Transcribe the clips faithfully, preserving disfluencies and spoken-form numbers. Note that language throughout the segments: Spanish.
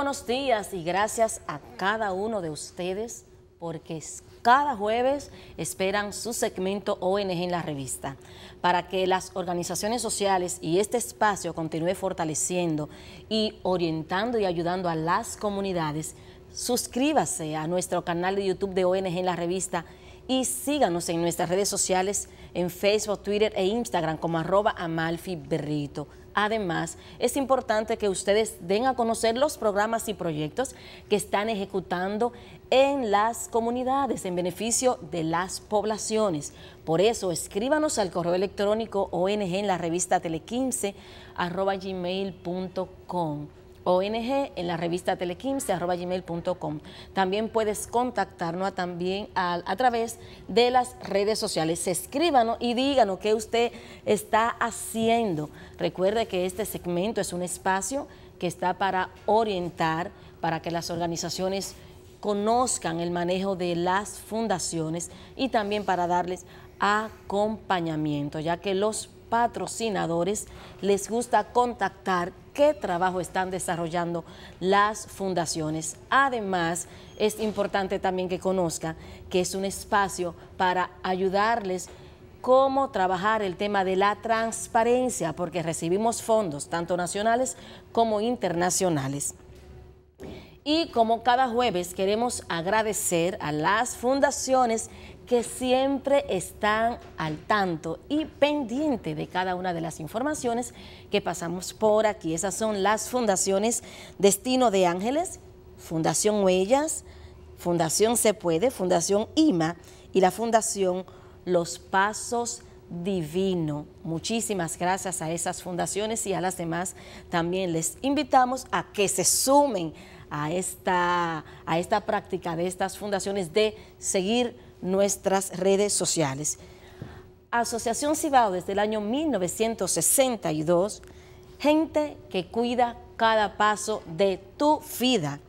buenos días y gracias a cada uno de ustedes porque cada jueves esperan su segmento O N G en la revista para que las organizaciones sociales y este espacio continúe fortaleciendo y orientando y ayudando a las comunidades. Suscríbase a nuestro canal de YouTube de O N G en la revista y síganos en nuestras redes sociales en Facebook, Twitter e Instagram como arroba Amalfi Berrito. Además, es importante que ustedes den a conocer los programas y proyectos que están ejecutando en las comunidades en beneficio de las poblaciones. Por eso, escríbanos al correo electrónico O N G en la revista tele quince arroba gmail punto com. O N G en la revista tele quince arroba gmail punto com. También puedes contactarnos también a, a través de las redes sociales. Escríbanos y díganos qué usted está haciendo. Recuerde que este segmento es un espacio que está para orientar, para que las organizaciones conozcan el manejo de las fundaciones y también para darles acompañamiento, ya que los patrocinadores les gusta contactar qué trabajo están desarrollando las fundaciones. Además, es importante también que conozca que es un espacio para ayudarles cómo trabajar el tema de la transparencia, porque recibimos fondos tanto nacionales como internacionales. Y como cada jueves queremos agradecer a las fundaciones que siempre están al tanto y pendiente de cada una de las informaciones que pasamos por aquí. Esas son las fundaciones Destino de Ángeles, Fundación Huellas, Fundación Se Puede, Fundación I M A y la Fundación Los Pasos Divino. Muchísimas gracias a esas fundaciones y a las demás. También les invitamos a que se sumen a esta, a esta práctica de estas fundaciones de seguir nuestras redes sociales. Asociación Cibao desde el año mil novecientos sesenta y dos, gente que cuida cada paso de tu vida.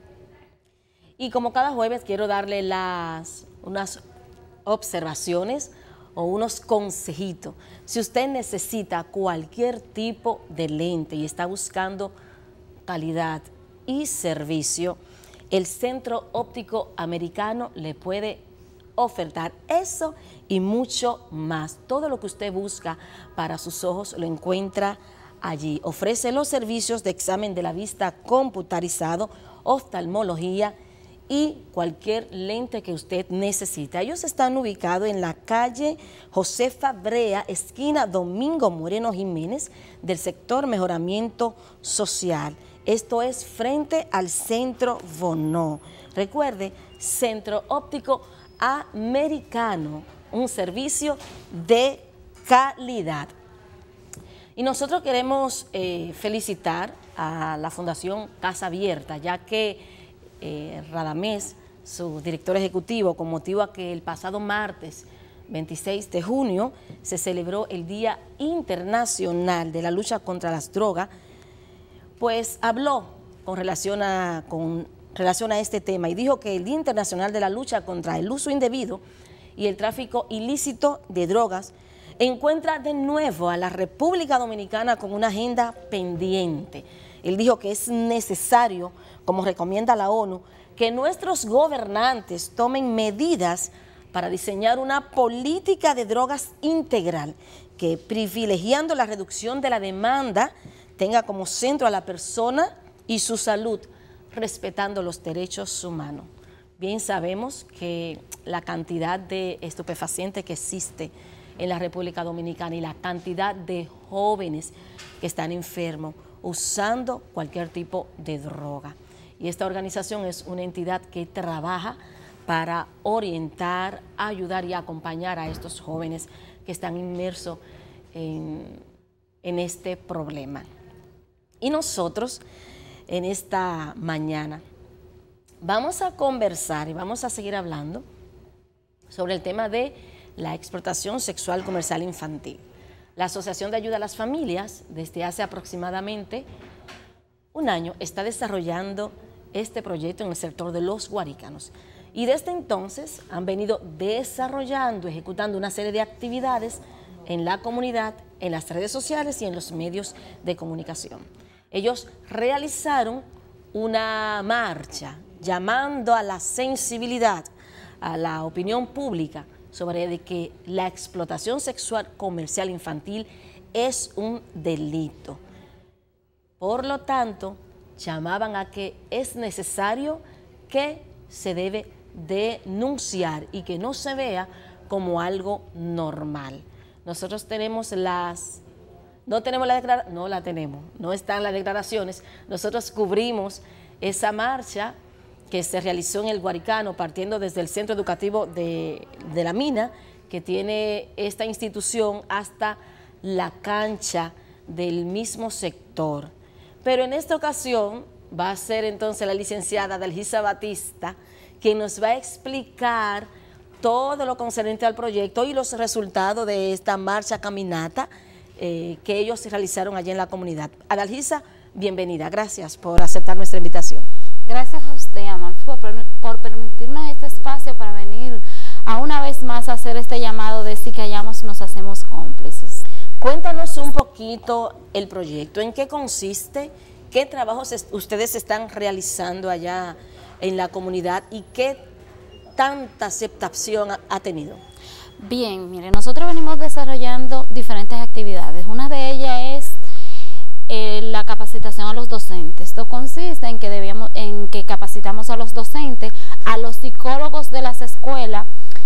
Y como cada jueves quiero darle las, unas observaciones o unos consejitos. Si usted necesita cualquier tipo de lente y está buscando calidad y servicio, el Centro Óptico Americano le puede ofertar eso y mucho más. Todo lo que usted busca para sus ojos lo encuentra allí. Ofrece los servicios de examen de la vista computarizado, oftalmología y cualquier lente que usted necesite. Ellos están ubicados en la calle Josefa Brea, esquina Domingo Moreno Jiménez, del sector Mejoramiento Social. Esto es frente al Centro Bonó. Recuerde, Centro Óptico Americano, un servicio de calidad. Y nosotros queremos eh, felicitar a la Fundación Casa Abierta, ya que eh, Radamés, su director ejecutivo, con motivo a que el pasado martes veintiséis de junio se celebró el Día Internacional de la Lucha contra las Drogas, pues habló con relación a, con relación a este tema y dijo que el Día Internacional de la Lucha contra el Uso Indebido y el Tráfico Ilícito de Drogas encuentra de nuevo a la República Dominicana con una agenda pendiente. Él dijo que es necesario, como recomienda la ONU, que nuestros gobernantes tomen medidas para diseñar una política de drogas integral que, privilegiando la reducción de la demanda, tenga como centro a la persona y su salud, respetando los derechos humanos. Bien sabemos que la cantidad de estupefacientes que existe en la República Dominicana y la cantidad de jóvenes que están enfermos usando cualquier tipo de droga. Y esta organización es una entidad que trabaja para orientar, ayudar y acompañar a estos jóvenes que están inmersos en, en este problema. Y nosotros, en esta mañana, vamos a conversar y vamos a seguir hablando sobre el tema de la explotación sexual comercial infantil. La Asociación de Ayuda a las Familias, desde hace aproximadamente un año, está desarrollando este proyecto en el sector de los guaricanos. Y desde entonces han venido desarrollando, ejecutando una serie de actividades en la comunidad, en las redes sociales y en los medios de comunicación. Ellos realizaron una marcha llamando a la sensibilidad, a la opinión pública sobre de que la explotación sexual comercial infantil es un delito. Por lo tanto, llamaban a que es necesario que se debe denunciar y que no se vea como algo normal. Nosotros tenemos las, no tenemos la declaración, no la tenemos, no están las declaraciones. Nosotros cubrimos esa marcha que se realizó en el Guaricano, partiendo desde el centro educativo de, de la mina, que tiene esta institución, hasta la cancha del mismo sector. Pero en esta ocasión va a ser entonces la licenciada Dalgisa Batista quien nos va a explicar todo lo concerniente al proyecto y los resultados de esta marcha caminata eh, que ellos realizaron allí en la comunidad. Adalgisa, bienvenida, gracias por aceptar nuestra invitación. Gracias a usted, Amalfi, por, por permitirnos este espacio para venir a una vez más a hacer este llamado de si callamos nos hacemos cómplices. Cuéntanos un poquito el proyecto, en qué consiste, qué trabajos ustedes están realizando allá en la comunidad y qué tanta aceptación ha tenido. Bien, mire, nosotros venimos desarrollando diferentes actividades. Una de ellas es eh, la capacitación a los docentes. Esto consiste en que, debíamos, en que capacitamos a los docentes, a los psicólogos de las escuelas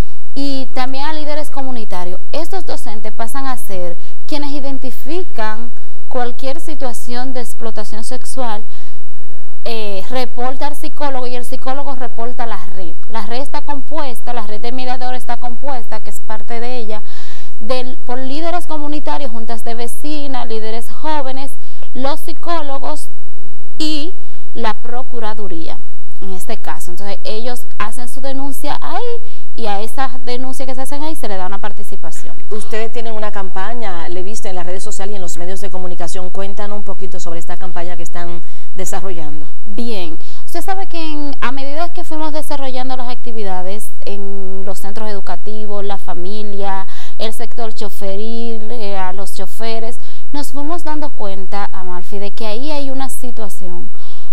y también a líderes comunitarios. Estos docentes pasan a ser quienes identifican cualquier situación de explotación sexual, eh, reporta al psicólogo y el psicólogo reporta la red. La red está compuesta, la red de mediadores está compuesta, que es parte de ella, del, por líderes comunitarios, juntas de vecinas, líderes jóvenes, los psicólogos y la procuraduría, en este caso. Entonces ellos hacen su denuncia ahí y a esa denuncia que se hacen ahí se le da una participación. Ustedes tienen una campaña, le he visto en las redes sociales y en los medios de comunicación. Cuéntanos un poquito sobre esta campaña que están desarrollando. Bien, usted sabe que en, a medida que fuimos desarrollando las actividades en los centros educativos, la familia, el sector choferil, eh, a los choferes, nos fuimos dando cuenta, Amalfi, de que ahí hay una situación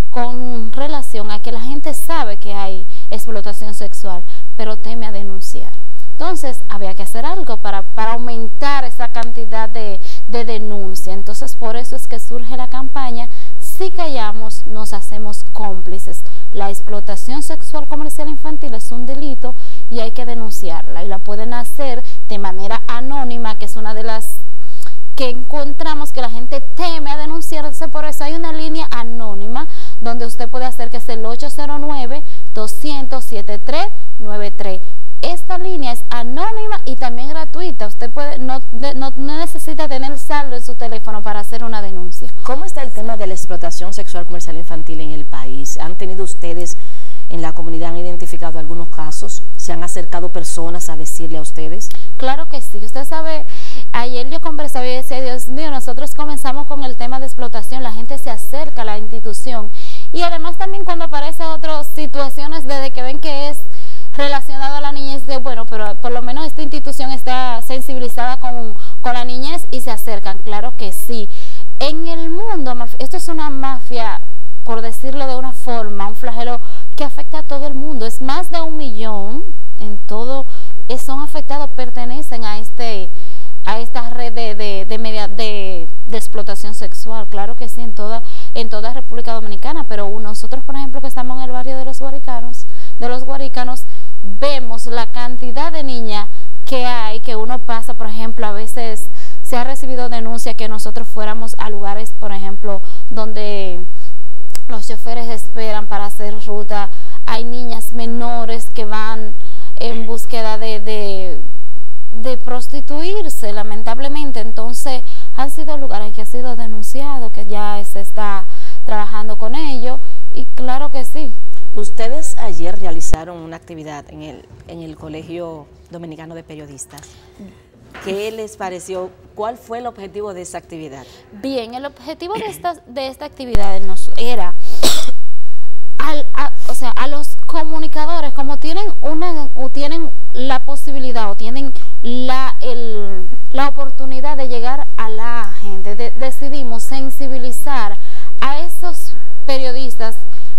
con relación a que la gente sabe que hay explotación sexual, pero teme a denunciar. Entonces había que hacer algo para, para aumentar esa cantidad de, de denuncia. Entonces por eso es que surge la campaña Si callamos, nos hacemos cómplices. La explotación sexual comercial infantil es un delito y hay que denunciarla, y la pueden hacer de manera anónima, que es una de las que encontramos que la gente teme a denunciarse. Por eso hay una línea anónima donde usted puede hacer, que es el ocho cero nueve, doscientos, setenta y tres noventa y tres. Esta línea es anónima y también gratuita. Usted puede no, de, no, no necesita tener saldo en su teléfono para hacer una denuncia. ¿Cómo está el tema de la explotación sexual comercial infantil en el país? ¿Han tenido ustedes en la comunidad, han identificado algunos casos? ¿Se han acercado personas a decirle a ustedes? Claro que sí. Usted sabe, ayer yo conversaba y decía, Dios mío, nosotros comenzamos con el tema de explotación, la gente se acerca a la institución, y además también cuando aparecen otras situaciones desde que ven que es relacionado a la niñez, de bueno, pero por lo menos esta institución está sensibilizada con, con la niñez, y se acercan. Claro que sí. En el mundo, esto es una mafia, por decirlo de una forma, un flagelo que afecta a todo el mundo. Es más de un millón en todo, son afectados, pertenecen a este a esta red de, de, de, media, de, de explotación sexual. Claro que sí, en toda, en toda República Dominicana, pero nosotros, por ejemplo, que estamos en el barrio de los Guaricanos, de los Guaricanos, vemos la cantidad de niñas que hay, que uno pasa, por ejemplo, a veces se ha recibido denuncia que nosotros fuéramos a lugares, por ejemplo, donde los choferes esperan para hacer ruta. Hay niñas menores que van en búsqueda de, de, de prostituirse, lamentablemente. Entonces han sido lugares que han sido denunciados, que ya se está trabajando con ellos, y claro que sí. Ustedes ayer realizaron una actividad en el, en el Colegio Dominicano de Periodistas. ¿Qué les pareció? ¿Cuál fue el objetivo de esa actividad? Bien, el objetivo de esta, de esta actividad nos era, al, a, o sea, a los comunicadores, como tienen, una, o tienen la posibilidad o tienen la, el, la oportunidad de llegar a la gente, de, decidimos sensibilizar a esos periodistas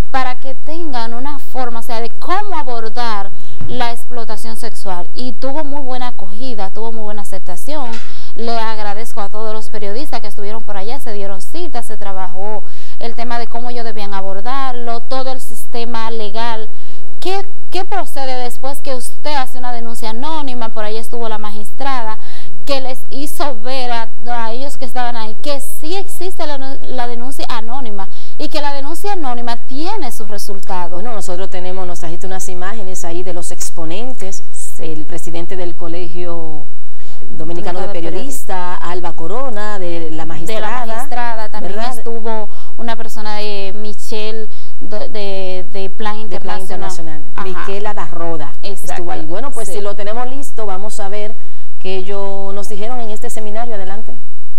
o sea, de cómo abordar la explotación sexual, y tuvo muy buena acogida, tuvo muy buena aceptación. Le agradezco a todos los periodistas que estuvieron por allá, se dieron citas, se trabajó el tema de cómo ellos debían abordarlo, todo el sistema legal. ¿Qué, qué procede después que usted hace una denuncia anónima? Por ahí estuvo la magistrada que les hizo ver a, a ellos que estaban ahí que sí existe la, la denuncia anónima y que la denuncia anónima tiene sus resultados. Bueno, nosotros tenemos, nos trajiste unas imágenes ahí de los exponentes, sí. El presidente del Colegio Dominicano de Periodistas, Alba Corona, de la magistrada. De la magistrada, también ¿verdad? Estuvo una persona de Michelle, de, de, de Plan Internacional. De Plan Internacional. Miquela Darroda estuvo ahí. Bueno, pues sí. Si lo tenemos listo, vamos a ver que ellos nos dijeron en este seminario. Adelante.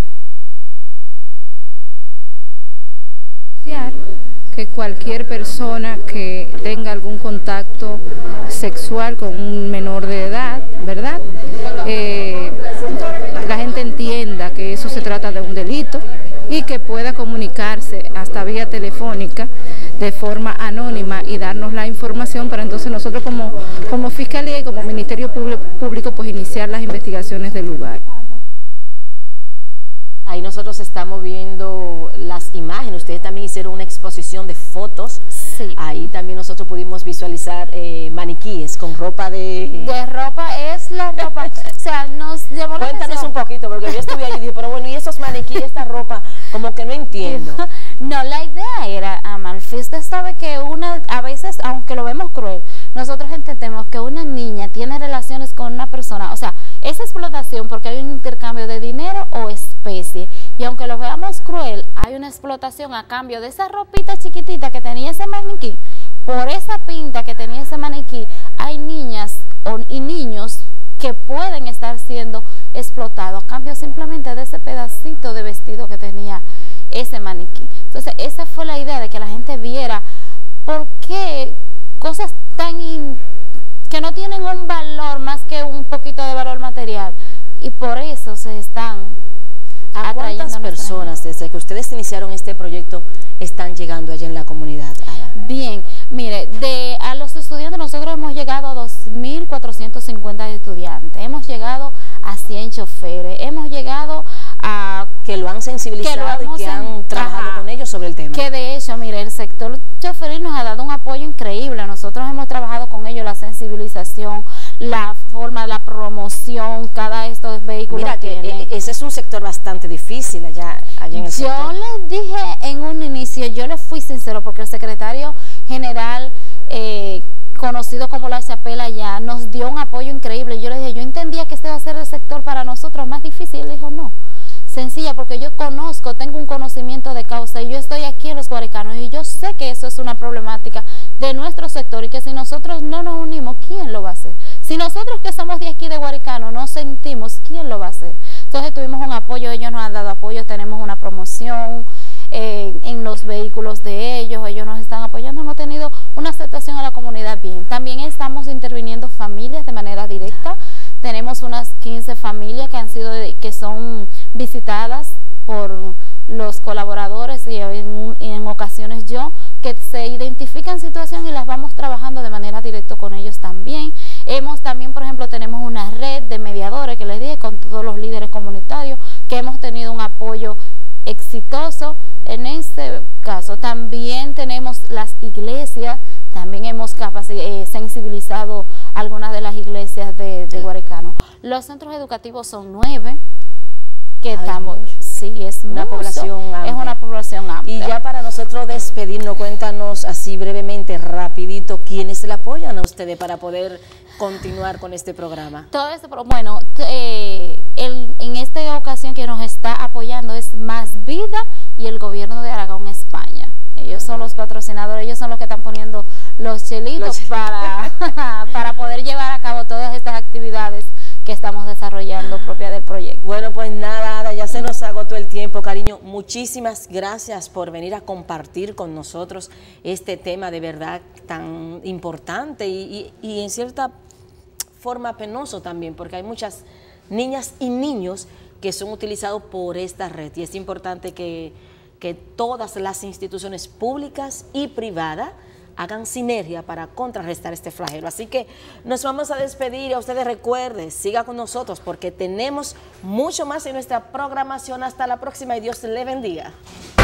Que cualquier persona que tenga algún contacto sexual con un menor de edad, ¿verdad? Eh, la gente entienda que eso se trata de un delito y que pueda comunicarse hasta vía telefónica de forma anónima y darnos la información para entonces nosotros como, como Fiscalía y como Ministerio Público pues iniciar las investigaciones del lugar. Ahí nosotros estamos viendo las imágenes, ustedes también hicieron una exposición de fotos, sí. Ahí también nosotros pudimos visualizar eh, maniquíes con ropa de... De ropa, es la ropa, o sea, nos llevó la Cuéntanos atención. Un poquito, porque yo estuve ahí y dije, pero bueno, ¿y esos maniquíes, esta ropa? Como que no entiendo. No, la idea era, Amalfi, usted sabe que una, a veces, aunque lo vemos cruel, nosotros entendemos que una niña tiene relaciones con una persona, o sea, es explotación porque hay un intercambio de dinero o especie, y aunque lo veamos cruel, hay una explotación a cambio de esa ropita chiquitita que tenía ese maniquí. Por esa pinta que tenía ese maniquí, hay niñas y niños que pueden estar siendo explotados a cambio simplemente de ese pedacito de vestido que tenía ese maniquí. Entonces esa fue la idea, de que la gente viera por qué cosas tan in, que no tienen un valor más que un poquito de valor material, y por eso se están ¿A cuántas personas desde que ustedes iniciaron este proyecto están llegando allá en la comunidad, Ada? Bien, mire, de a los estudiantes nosotros hemos llegado a dos mil cuatrocientos cincuenta estudiantes, hemos llegado a cien choferes, hemos llegado a... Que lo han sensibilizado que lo y que han trabajado ajá, con ellos sobre el tema. Que de hecho, mire, el sector choferil nos ha dado un apoyo increíble, nosotros hemos trabajado con ellos la sensibilización, la forma, la promoción, cada estos vehículos. Mira, que tiene. Ese es un sector bastante difícil allá, allá en el yo sector. Yo les dije en un inicio, yo les fui sincero, porque el secretario general, eh, conocido como la Chapela allá, nos dio un apoyo increíble. Yo le dije, yo entendía que este iba a ser el sector para nosotros más difícil. Él dijo, no, sencilla, porque yo conozco, tengo un conocimiento de causa, y yo estoy aquí en Los Guaricanos, y yo sé que eso es una problemática de nuestro sector, y que si nosotros no nos unimos, ¿quién lo va a hacer? Si nosotros que somos de aquí de Guaricano no sentimos, ¿quién lo va a hacer? Entonces tuvimos un apoyo, ellos nos han dado apoyo, tenemos una promoción eh, en los vehículos de ellos, ellos nos están apoyando, hemos tenido una aceptación a la comunidad bien. También estamos interviniendo familias de manera directa, tenemos unas quince familias que han sido, de, que son visitadas por los colaboradores y en, en ocasiones yo, que se identifican situaciones y las vamos trabajando de manera directa con ellos también. Hemos también, por ejemplo, tenemos una red de mediadores que les dije con todos los líderes comunitarios, que hemos tenido un apoyo exitoso en este caso. También tenemos las iglesias, también hemos eh, sensibilizado algunas de las iglesias de, de Guaricano. Los centros educativos son nueve, que Ay, estamos, sí, es una mucho, población amplia. Es una población amplia. Y ya para nosotros despedirnos, cuéntanos así brevemente, rapidito, ¿quiénes le apoyan a ustedes para poder continuar con este programa? Todo este, bueno, eh, el, en esta ocasión que nos está apoyando es Más Vida y el gobierno de Aragón, España. Ellos son los patrocinadores, ellos son los que están poniendo los chelitos los... para, para poder llevar a cabo todas estas actividades que estamos desarrollando propia del proyecto. Bueno, pues nada, Ada, ya se nos agotó el tiempo, cariño. Muchísimas gracias por venir a compartir con nosotros este tema de verdad tan importante y, y, y en cierta forma penoso también, porque hay muchas niñas y niños que son utilizados por esta red, y es importante que, que todas las instituciones públicas y privadas hagan sinergia para contrarrestar este flagelo. Así que nos vamos a despedir y a ustedes recuerden, siga con nosotros porque tenemos mucho más en nuestra programación. Hasta la próxima y Dios le bendiga.